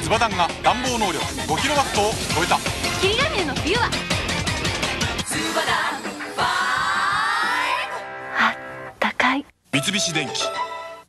スバダンが暖房能力 5kW を超えた。 霧ヶ峰の冬はスバダン5。あったかい。 三菱電機